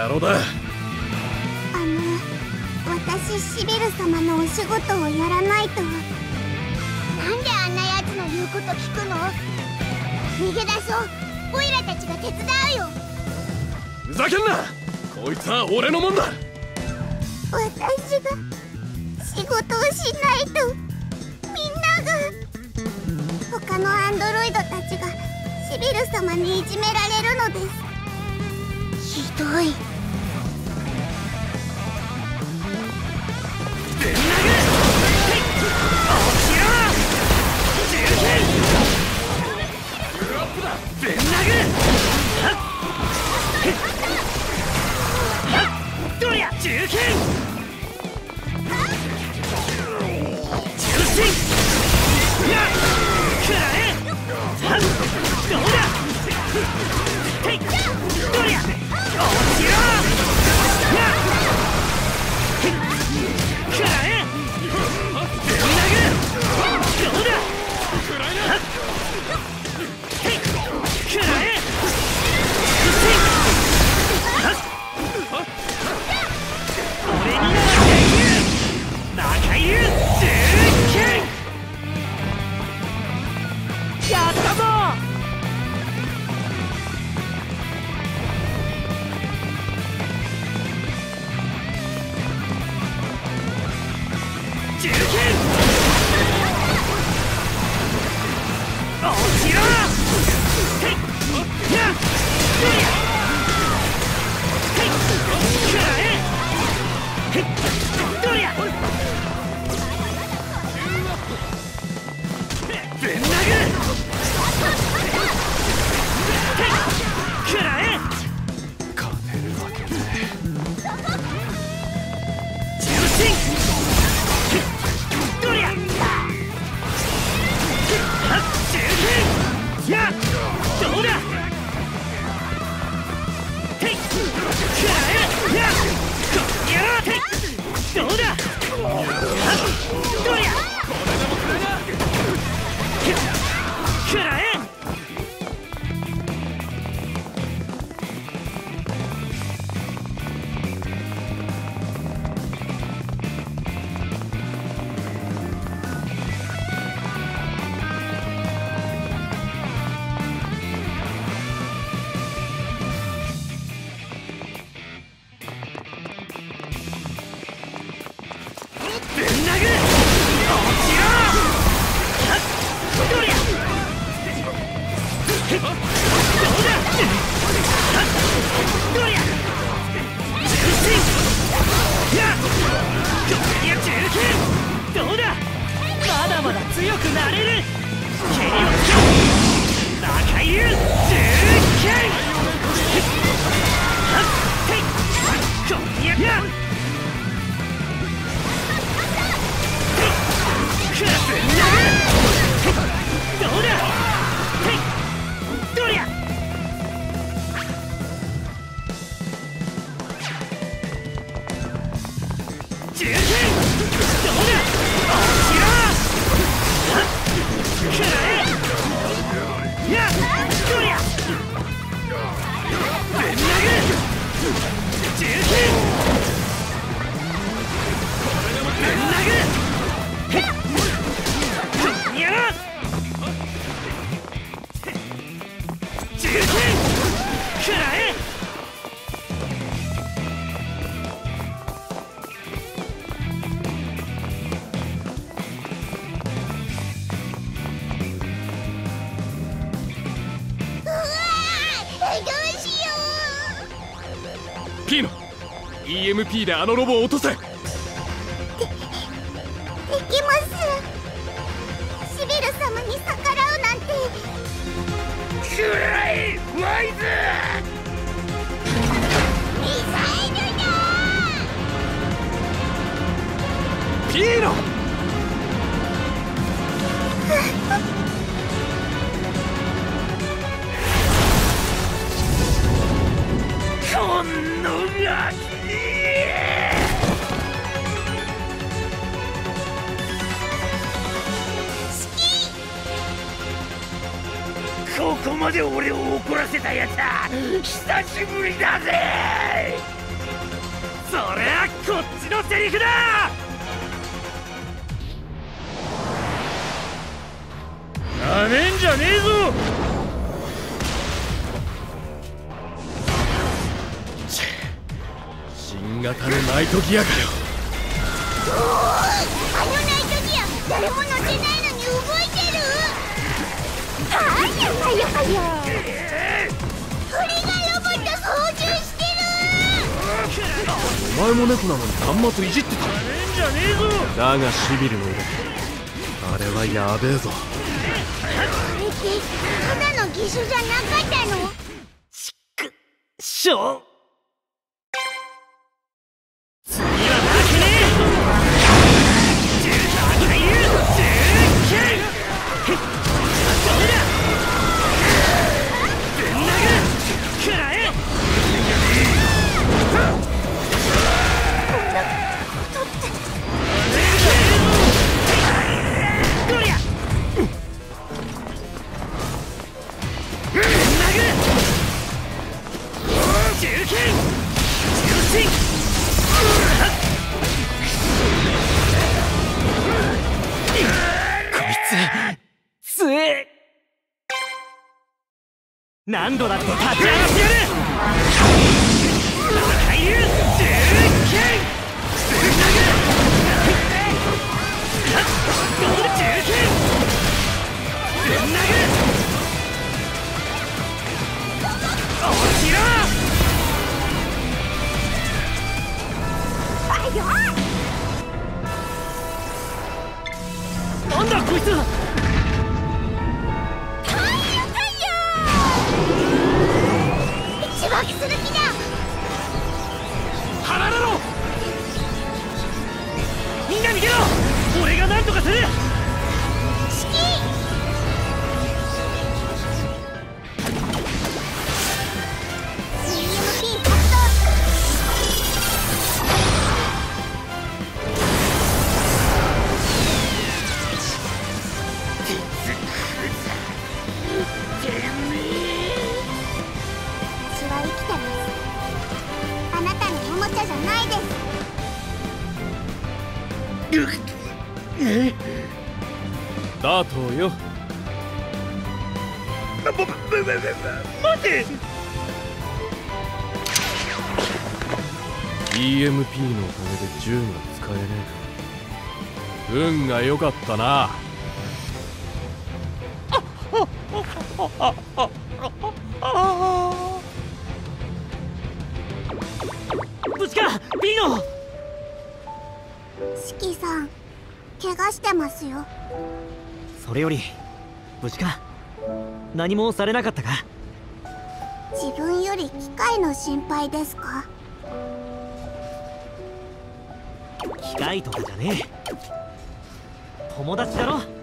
野郎だ。 私シビル様のお仕事をやらないと。なんであんなやつの言うこと聞くの？逃げ出そう。オイラたちが手伝うよ。 ふざけんな。こいつは俺のもんだ。 私が仕事をしないとみんなが。他のアンドロイドたちがシビル様にいじめられるのです。ひどい。 ピーノ、 EMP であのロボを落とせ。 できます。シビル様に逆らうなんて。 くらいワイズ。 ミサイルだ。 ピーノこんのがここまで俺を怒らせたやつは久しぶりだぜ。そりゃこっちのセリフだ。なめんじゃねえぞ。 新型のナイトギアかよ。 あのナイトギア誰も乗ってないのに動いてる。はあ、やばいやばいや。フリガロボット操縦してる。 お前も猫なのに端末いじってた。 なめんじゃねえぞ。 だがシビルの腕、あれはやべえぞ。 あれってただの義手じゃなかったの？ しょ何度だって立ち上がってやる。なんだこいつ。 自爆する気だ。 離れろ。みんな逃げろ。俺が何とかする。 ダートよ。 待て。 EMP のおかげで銃が使えねえか。運が良かったな。 ブチカピーノ。 シキさん怪我してますよ。 それよりブチカ何もされなかったか。 自分より機械の心配ですか？ 機械とかじゃねえ。友達だろ。